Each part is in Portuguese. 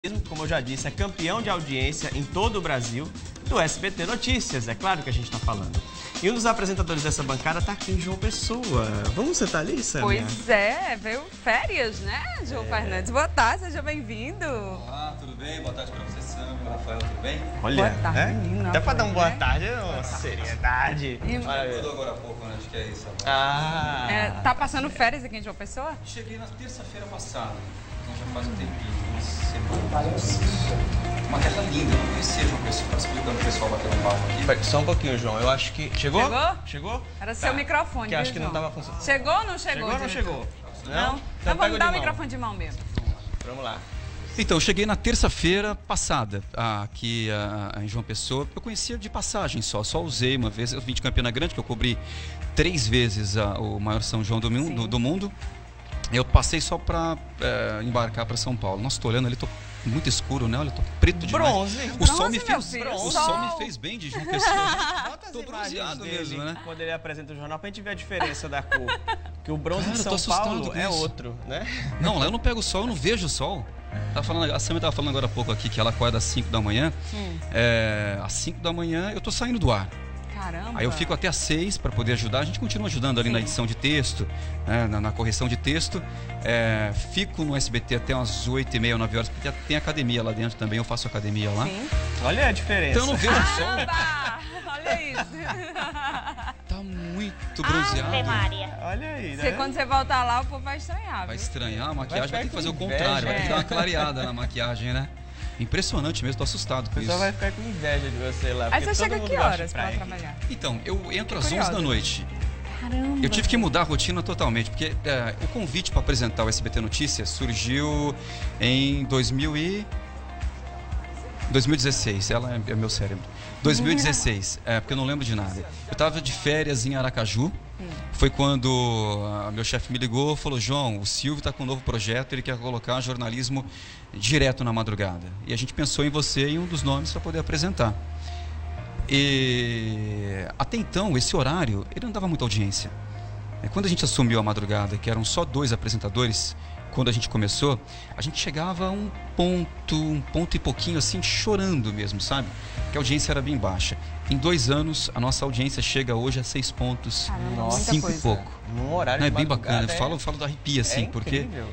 Como eu já disse, é campeão de audiência em todo o Brasil do SBT Notícias, é claro que a gente está falando. E um dos apresentadores dessa bancada está aqui em João Pessoa. Vamos sentar ali, Samia? Pois é, veio férias, né, João Fernandes? Boa tarde, seja bem-vindo. Olá, tudo bem? Boa tarde para você, Samia, Rafael, tudo bem? Olha, boa tarde, menino, até para dar uma boa né? tarde, uma seriedade. Mudou agora há pouco, né? Acho que é isso. Agora. Tá passando férias aqui em João Pessoa? Cheguei na terça-feira passada, então já faz um tempinho, uma semana. Uma terra linda, não conhecia João Pessoa, para explicando o pessoal batendo um papo aqui. Só um pouquinho, João, eu acho que... Chegou? Chegou? Era seu microfone, que viu, acho que não João? estava funcionando. Chegou ou não chegou? Chegou ou não diretor? chegou? Não? Então Então vamos dar o mão. microfone de mão mesmo. Vamos lá. Então, eu cheguei na terça-feira passada aqui em João Pessoa. Eu conhecia de passagem só usei uma vez. Eu vim de Campina Grande, que eu cobri 3 vezes o maior São João do mundo. Eu passei só para embarcar para São Paulo. Nossa, tô olhando ali, tô muito escuro, né? Olha, tô preto demais. Bronze. O sol me Bronze, fez, meu filho, o sol. sol me fez bem de João Pessoa. Bota as Tô imagens bronzeado dele mesmo, né? quando ele apresenta o jornal pra gente ver a diferença da cor. Que o bronze Cara, de eu tô São assustado Paulo com é isso. outro, né? Não, lá eu não pego o sol, eu não vejo o sol. A Samia estava falando agora há pouco aqui que ela acorda às 5 da manhã. Às 5 da manhã eu tô saindo do ar. Caramba. Aí eu fico até às 6 para poder ajudar. A gente continua ajudando ali na edição de texto, né, na correção de texto. Fico no SBT até umas 8h30, 9 horas, porque tem academia lá dentro também. Eu faço academia lá. Sim. Olha a diferença. Então eu não vejo o sol. Caramba! Olha isso. Tá muito bronzeado. Olha aí, né? Quando você voltar lá, o povo vai estranhar, Vai viu? estranhar, a maquiagem ficar vai ter que fazer o com contrário, vai ter que dar uma inveja. clareada na maquiagem, né? Impressionante mesmo, tô assustado com O pessoal isso. vai ficar com inveja de você lá. Aí porque você chega todo que mundo gosta de horas pra praia. trabalhar? Então, eu entro às Curiosa. 11 da noite. Caramba. Eu tive que mudar a rotina totalmente, porque o convite para apresentar o SBT Notícias surgiu em 2016. Ela é meu cérebro. 2016, porque eu não lembro de nada. Eu estava de férias em Aracaju. Foi quando meu chefe me ligou e falou: João, o Silvio está com um novo projeto, ele quer colocar jornalismo direto na madrugada. E a gente pensou em você e um dos nomes para poder apresentar. E até então, esse horário, ele não dava muita audiência. Quando a gente assumiu a madrugada, que eram só 2 apresentadores, quando a gente começou, a gente chegava a um ponto e pouquinho, assim, chorando mesmo, sabe? Que a audiência era bem baixa. Em 2 anos, a nossa audiência chega hoje a 6 pontos, Caramba, muita 5 e coisa. pouco. Num horário Não, é de bem madrugada, bacana, falo do arrepio, assim, porque incrível.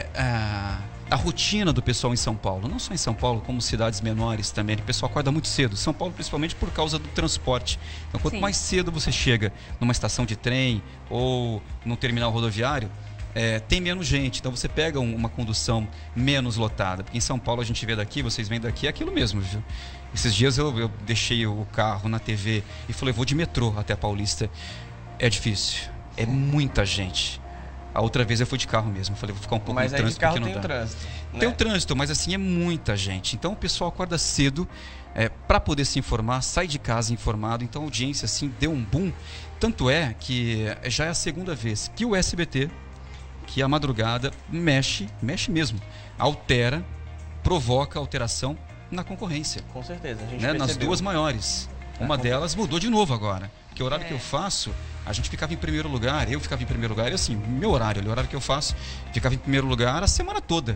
a rotina do pessoal em São Paulo, não só em São Paulo, como cidades menores também, o pessoal acorda muito cedo. São Paulo, principalmente por causa do transporte. Então, quanto Sim. mais cedo você chega numa estação de trem ou num terminal rodoviário, tem menos gente, então você pega uma condução menos lotada. Porque em São Paulo a gente vê daqui, vocês vêm daqui, é aquilo mesmo, viu? Esses dias eu deixei o carro na TV e falei, vou de metrô até a Paulista. É difícil, é muita gente. A outra vez eu fui de carro mesmo, falei, vou ficar um pouco Mas no aí de trânsito carro porque tem não o dá. trânsito. Tem né? o trânsito, mas assim é muita gente. Então o pessoal acorda cedo para poder se informar, sai de casa informado. Então a audiência assim deu um boom. Tanto é que já é a segunda vez que o SBT, que a madrugada mexe mesmo, altera, provoca alteração na concorrência, Com certeza, a gente né? Nas percebeu. 2 maiores. Uma delas mudou de novo agora, porque o horário que eu faço, a gente ficava em primeiro lugar, eu ficava em primeiro lugar, e assim, meu horário, o horário que eu faço, ficava em primeiro lugar a semana toda,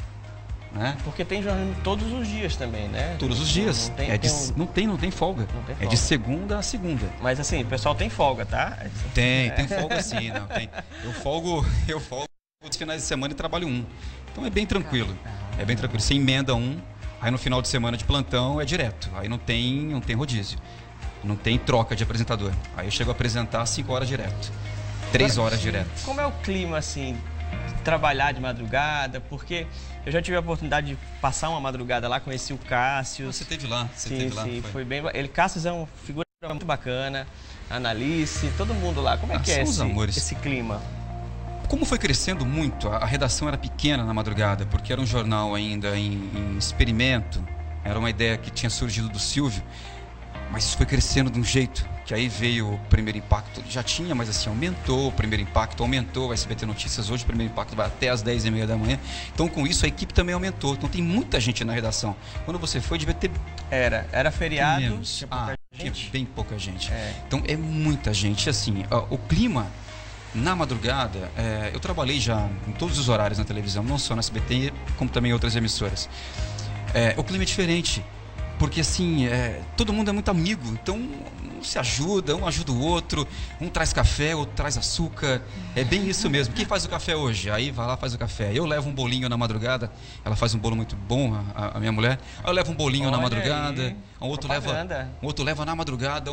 né? Porque tem jornalismo todos os dias também, né? Todos os dias. Não tem, Não tem folga. Não tem É folga. de segunda a segunda. Mas assim, o pessoal tem folga, tá? Tem folga sim, não tem. Eu folgo os finais de semana e trabalho 1. Então é bem tranquilo. É bem tranquilo. Você emenda 1, aí no final de semana de plantão é direto. Aí não tem rodízio. Não tem troca de apresentador. Aí eu chego a apresentar 5 horas direto. 3 horas direto. Como é o clima, assim, de trabalhar de madrugada? Porque eu já tive a oportunidade de passar uma madrugada lá, conheci o Cássio. Você teve lá, Sim, foi bem. Cássio é uma figura muito bacana, a Analice, todo mundo lá. Como é que é são os amores. esse clima? Como foi crescendo muito, a redação era pequena na madrugada, porque era um jornal ainda em experimento, era uma ideia que tinha surgido do Silvio, mas isso foi crescendo de um jeito que aí veio o Primeiro Impacto, já tinha, mas assim, aumentou o Primeiro Impacto, aumentou o SBT Notícias, hoje o Primeiro Impacto vai até às 10h30 da manhã, então com isso a equipe também aumentou, então tem muita gente na redação. Quando você foi, devia ter Era feriado, menos. tinha pouca Tinha gente. bem pouca gente. É. Então é muita gente, assim, o clima na madrugada, eu trabalhei já em todos os horários na televisão, não só na SBT, como também em outras emissoras. O clima é diferente, porque assim, todo mundo é muito amigo, então um se ajuda, um ajuda o outro, um traz café, outro traz açúcar, é bem isso mesmo. Quem faz o café hoje? Aí vai lá, faz o café. Eu levo um bolinho na madrugada, ela faz um bolo muito bom, a minha mulher. Eu levo um bolinho na madrugada, um outro leva na madrugada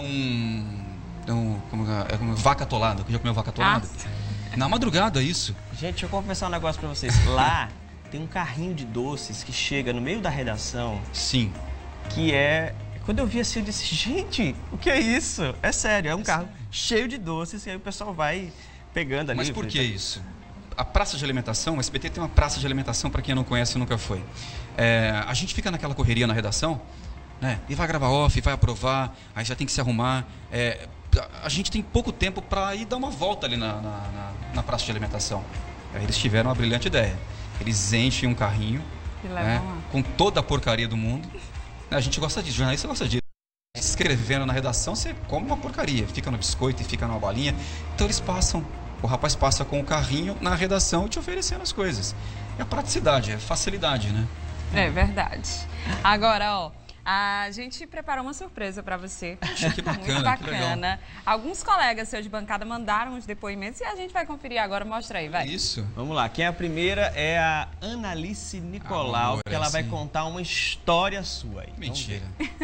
como vaca atolada. Já comeu vaca atolada? Na madrugada, isso. Gente, deixa eu confessar um negócio pra vocês. Lá tem um carrinho de doces que chega no meio da redação. Sim. Que é... Quando eu vi assim, eu disse, gente, o que é isso? É sério, é um carro cheio de doces e aí o pessoal vai pegando ali. Mas por que isso? A praça de alimentação, o SBT tem uma praça de alimentação, para quem não conhece nunca foi. A gente fica naquela correria na redação, né? E vai gravar off, vai aprovar, aí já tem que se arrumar. A gente tem pouco tempo para ir dar uma volta ali na praça de alimentação. Aí eles tiveram uma brilhante ideia. Eles enchem um carrinho, né, com toda a porcaria do mundo. A gente gosta disso, jornalista gosta disso. Escrevendo na redação, você come uma porcaria. Fica no biscoito e fica numa balinha. Então eles passam, o rapaz passa com o carrinho na redação te oferecendo as coisas. É a praticidade, é facilidade, né? É verdade. Agora, ó, a gente preparou uma surpresa para você. Poxa, que bacana, muito bacana. Que legal. Alguns colegas seus de bancada mandaram os depoimentos e a gente vai conferir agora. Mostra aí, vai. Isso. Vamos lá. Quem é a primeira é a Analice Nicolau, que ela vai contar uma história sua aí. Mentira.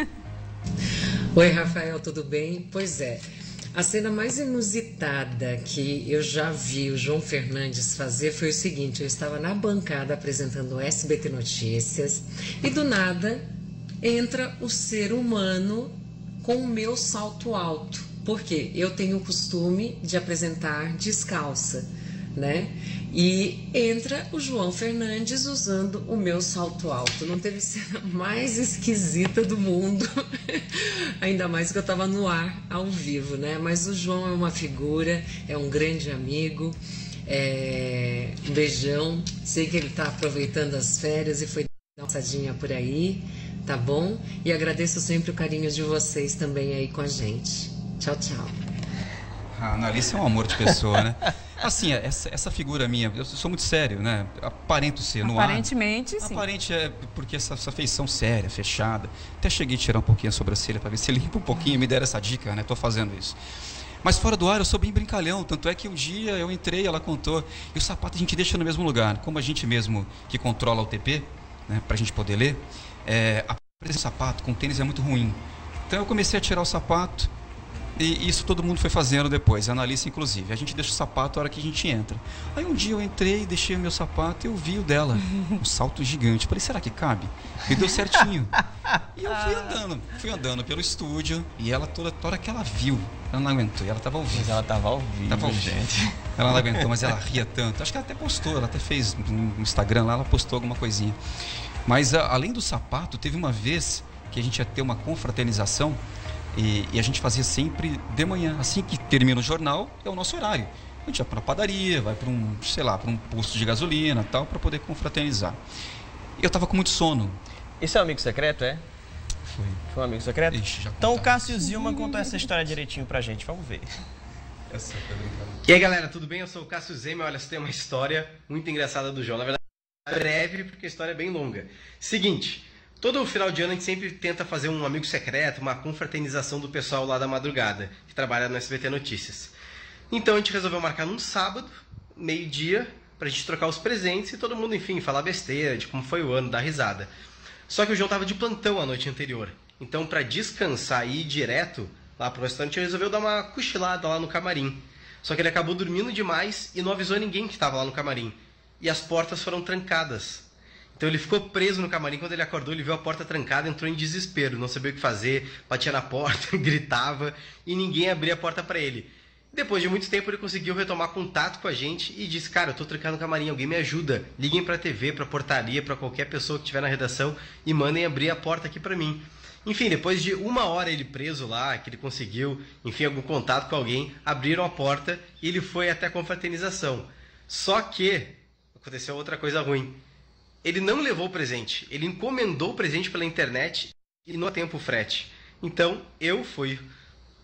Oi, Rafael, tudo bem? Pois é. A cena mais inusitada que eu já vi o João Fernandes fazer foi o seguinte: eu estava na bancada apresentando o SBT Notícias e do nada entra o ser humano com o meu salto alto. Porque eu tenho o costume de apresentar descalça, né? E entra o João Fernandes usando o meu salto alto. Não teve cena mais esquisita do mundo. Ainda mais que eu estava no ar, ao vivo, né? Mas o João é uma figura, é um grande amigo. Um beijão. Sei que ele está aproveitando as férias e foi dar uma passadinha por aí. Tá bom? E agradeço sempre o carinho de vocês também aí com a gente. Tchau, tchau. A Analice é um amor de pessoa, né? Assim, essa figura minha, eu sou muito sério, né? Aparento ser no ar. Aparentemente, sim. Aparente é porque essa feição séria, fechada. Até cheguei a tirar um pouquinho a sobrancelha para ver se limpa um pouquinho, me deram essa dica, né? Tô fazendo isso. Mas fora do ar eu sou bem brincalhão, tanto é que um dia eu entrei, ela contou, e o sapato a gente deixa no mesmo lugar. Como a gente mesmo que controla o TP, né? Pra gente poder ler, a presença do sapato com tênis é muito ruim. Então eu comecei a tirar o sapato. E isso todo mundo foi fazendo depois, a Analice inclusive. A gente deixa o sapato a hora que a gente entra. Aí um dia eu entrei, deixei o meu sapato e eu vi o dela. Um salto gigante. Falei, será que cabe? E deu certinho. E eu fui andando pelo estúdio. E ela, toda hora que ela viu, ela não aguentou. E ela estava ao vivo. Mas ela estava ao vivo, gente. Ela não aguentou, mas ela ria tanto. Acho que ela até postou, ela até fez no Instagram lá, ela postou alguma coisinha. Mas além do sapato, teve uma vez que a gente ia ter uma confraternização. E a gente fazia sempre de manhã, assim que termina o jornal, é o nosso horário. A gente vai para a padaria, vai para um posto de gasolina, tal, para poder confraternizar. Eu estava com muito sono. Esse é um amigo secreto, é? Foi um amigo secreto? Ixi, então o Cássio Zilman contou essa história direitinho pra gente, vamos ver. E aí, galera, tudo bem? Eu sou o Cássio Zilman. Olha, você tem uma história muito engraçada do João. Na verdade, é breve, porque a história é bem longa. Seguinte... Todo final de ano a gente sempre tenta fazer um amigo secreto, uma confraternização do pessoal lá da madrugada, que trabalha no SBT Notícias. Então a gente resolveu marcar num sábado, meio-dia, pra gente trocar os presentes e todo mundo, enfim, falar besteira de como foi o ano, dar risada. Só que o João tava de plantão a noite anterior. Então, pra descansar e ir direto lá pro restaurante, ele resolveu dar uma cochilada lá no camarim. Só que ele acabou dormindo demais e não avisou ninguém que estava lá no camarim. E as portas foram trancadas. Então ele ficou preso no camarim. Quando ele acordou, ele viu a porta trancada, entrou em desespero, não sabia o que fazer, batia na porta, gritava e ninguém abria a porta para ele. Depois de muito tempo ele conseguiu retomar contato com a gente e disse, cara, eu tô trancado no camarim, alguém me ajuda, liguem pra TV, pra portaria, pra qualquer pessoa que estiver na redação e mandem abrir a porta aqui pra mim. Enfim, depois de 1 hora ele preso lá, que ele conseguiu, enfim, algum contato com alguém, abriram a porta e ele foi até a confraternização. Só que aconteceu outra coisa ruim. Ele não levou o presente, ele encomendou o presente pela internet e não há tempo o frete. Então, eu fui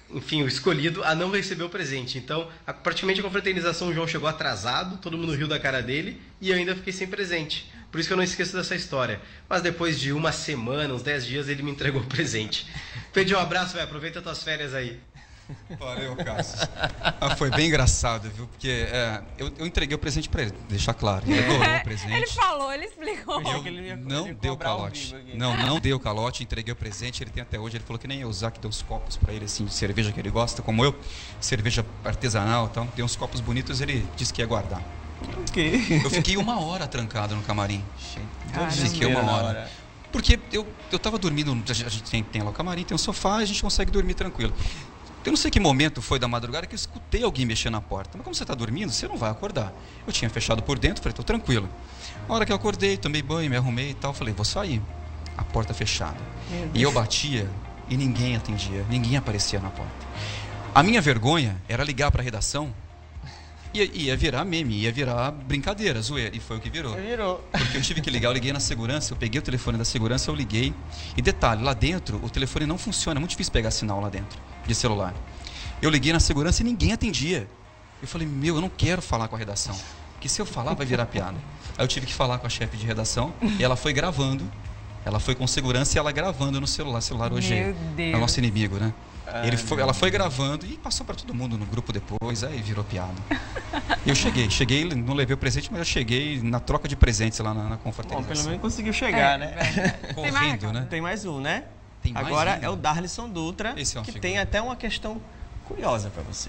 enfim, o escolhido a não receber o presente. Então, praticamente a confraternização, o João chegou atrasado, todo mundo riu da cara dele e eu ainda fiquei sem presente. Por isso que eu não esqueço dessa história. Mas depois de uma semana, uns 10 dias, ele me entregou o presente. Pedro, um abraço, velho. Aproveita as tuas férias aí. Valeu, Cássio. Foi bem engraçado, viu? Porque eu entreguei o presente para ele, deixar claro. Ele adorou o presente. Ele falou, ele explicou. Não deu calote. Não deu calote, entreguei o presente. Ele tem até hoje, ele falou que nem ia usar, que deu uns copos para ele, assim, de cerveja que ele gosta, como eu, cerveja artesanal e tal. Deu uns copos bonitos, ele disse que ia guardar. Okay. Eu fiquei 1 hora trancado no camarim. Fiquei 1 hora. Porque eu tava dormindo, a gente tem lá o camarim, tem um sofá, a gente consegue dormir tranquilo. Eu não sei que momento foi da madrugada que eu escutei alguém mexer na porta. Mas como você está dormindo, você não vai acordar. Eu tinha fechado por dentro, falei, estou tranquilo. Na hora que eu acordei, tomei banho, me arrumei e tal, falei, vou sair. A porta fechada. E eu batia e ninguém atendia, ninguém aparecia na porta. A minha vergonha era ligar para a redação e ia virar meme, ia virar brincadeira, zoeira. E foi o que virou. Porque eu tive que ligar, eu liguei na segurança, eu peguei o telefone da segurança, eu liguei. E detalhe, lá dentro o telefone não funciona, é muito difícil pegar sinal lá dentro, de celular. Eu liguei na segurança e ninguém atendia. Eu falei, eu não quero falar com a redação, porque se eu falar vai virar piada. Aí eu tive que falar com a chefe de redação e ela foi gravando, ela foi com segurança e ela gravando no celular. O celular hoje é o nosso inimigo, né? Ela foi gravando e passou para todo mundo no grupo depois, aí virou piada. Eu cheguei, não levei o presente, mas eu cheguei na troca de presentes lá na confraternização. Bom, pelo menos conseguiu chegar, né? Correndo, né? Tem mais um, né? Tem mais Agora um. É o Darlison Dutra, que tem até uma questão curiosa para você.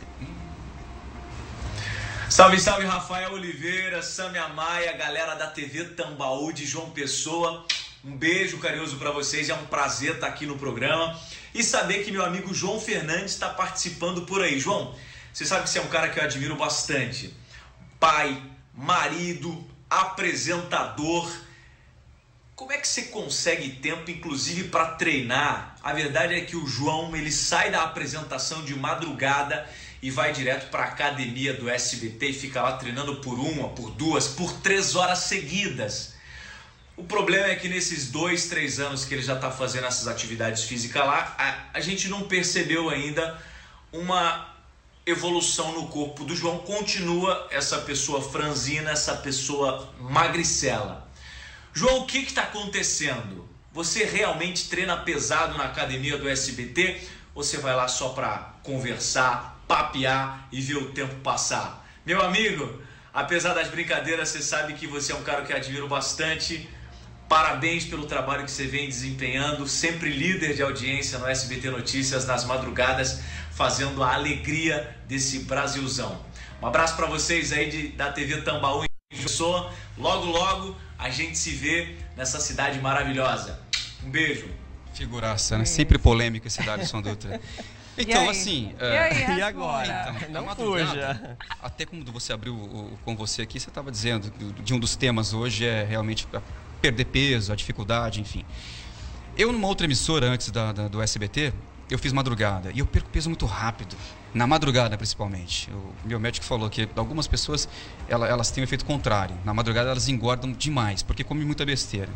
Salve, salve, Rafael Oliveira, Sâmia Maia, galera da TV Tambaú de João Pessoa. Um beijo carinhoso para vocês, é um prazer estar aqui no programa e saber que meu amigo João Fernandes está participando por aí. João, você sabe que você é um cara que eu admiro bastante. Pai, marido, apresentador. Como é que você consegue tempo, inclusive, para treinar? A verdade é que o João, ele sai da apresentação de madrugada e vai direto para a academia do SBT e fica lá treinando por 1, por 2, por 3 horas seguidas. O problema é que nesses 2, 3 anos que ele já está fazendo essas atividades físicas lá, a gente não percebeu ainda uma evolução no corpo do João. Continua essa pessoa franzina, essa pessoa magricela. João, o que está acontecendo? Você realmente treina pesado na academia do SBT ou você vai lá só para conversar, papear e ver o tempo passar? Meu amigo, apesar das brincadeiras, você sabe que você é um cara que eu admiro bastante. Parabéns pelo trabalho que você vem desempenhando, sempre líder de audiência no SBT Notícias, nas madrugadas, fazendo a alegria desse Brasilzão. Um abraço para vocês aí da TV Tambaú em João. Logo, logo, a gente se vê nessa cidade maravilhosa. Um beijo. Figuraça, né? Sempre polêmico esse Darlison Dutra. Então, assim... E agora? Então, não fuja. Até quando você abriu com você aqui, você estava dizendo que de um dos temas hoje é realmente perder peso, a dificuldade, enfim. Eu, numa outra emissora antes do SBT, eu fiz madrugada e eu perco peso muito rápido, na madrugada principalmente. O meu médico falou que algumas pessoas, elas têm um efeito contrário. Na madrugada elas engordam demais, porque comem muita besteira.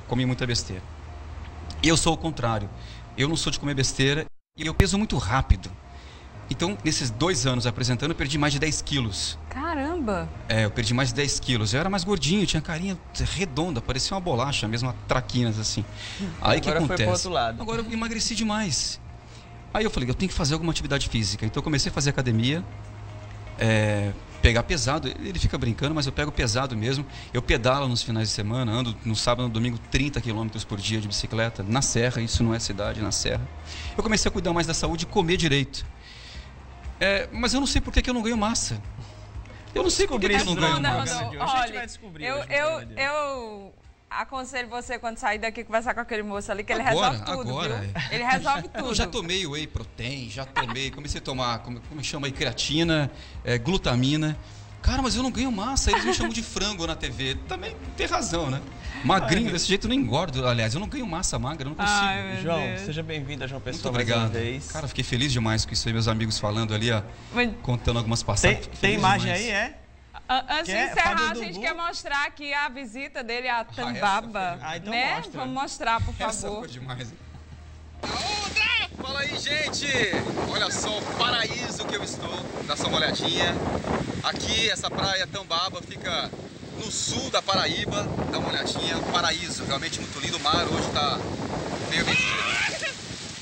E eu sou o contrário. Eu não sou de comer besteira e eu peso muito rápido. Então, nesses 2 anos apresentando, eu perdi mais de 10 quilos. Caramba! Eu perdi mais de 10 quilos. Eu era mais gordinho, tinha carinha redonda, parecia uma bolacha, mesmo uma traquinas assim. Aí o que acontece? Foi pro outro lado. Agora eu emagreci demais. Aí eu falei, eu tenho que fazer alguma atividade física. Então eu comecei a fazer academia, pegar pesado. Ele fica brincando, mas eu pego pesado mesmo. Eu pedalo nos finais de semana, ando no sábado e no domingo 30 km por dia de bicicleta, na serra, isso não é cidade, na serra. Eu comecei a cuidar mais da saúde e comer direito. Mas eu não sei por que eu não ganho massa. Eu não sei por que eu não ganho massa. Olha, eu aconselho você, quando sair daqui, conversar com aquele moço ali, que ele resolve tudo, viu? Ele resolve tudo. Eu já tomei whey protein, comecei a tomar, como chama aí, creatina, glutamina. Cara, mas eu não ganho massa, eles me chamam de frango na TV. Também tem razão, né? Magrinho, desse jeito eu não engordo. Aliás, eu não ganho massa magra, eu não consigo. Ai, João, seja bem-vindo a João Pessoa. Muito obrigado. Cara, fiquei feliz demais com isso aí, meus amigos falando ali, ó, contando algumas passagens. Tem imagem aí, Antes de encerrar, a gente quer mostrar aqui a visita dele a Tambaba. Então né? mostra. Vamos mostrar, por favor. Essa foi demais. Fala aí, gente! Olha só o paraíso que eu estou. Dá só uma olhadinha. Aqui, essa praia Tambaba fica no sul da Paraíba. Dá uma olhadinha. Um paraíso, realmente muito lindo. O mar hoje tá meio mexido.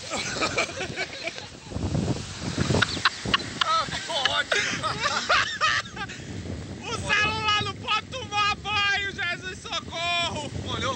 Ah, ficou ótimo! O celular não pode tomar banho, Jesus, socorro! Molhou?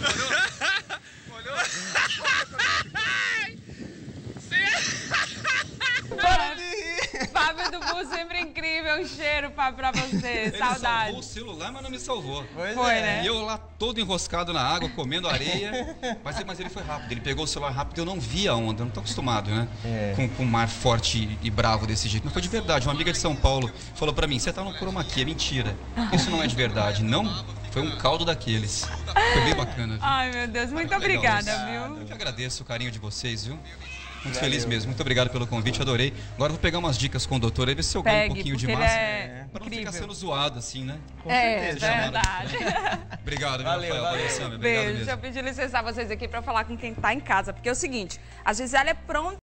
Fábio do Bull sempre incrível, um cheiro pra você, Ele saudade. salvou o celular, mas não me salvou. Foi, né? E eu lá todo enroscado na água, comendo areia. Mas ele foi rápido, ele pegou o celular rápido, eu não vi a onda, eu não tô acostumado, né? Com um mar forte e bravo desse jeito. Mas foi de verdade, uma amiga de São Paulo falou pra mim, você tá no chroma key, é mentira. Isso não é de verdade, não. Foi um caldo daqueles. Foi bem bacana, viu? Ai, meu Deus, muito obrigada, viu? Eu que agradeço o carinho de vocês, viu? Muito feliz mesmo, muito obrigado pelo convite, adorei. Agora eu vou pegar umas dicas com o doutor, aí ver se eu ganho um pouquinho de massa. Pra não ficar sendo zoado assim, né? Com certeza. É verdade. Obrigado, valeu, Rafael, Samia. Beijo, deixa eu pedir licença a vocês aqui pra falar com quem tá em casa, porque é o seguinte, a Gisele é pronta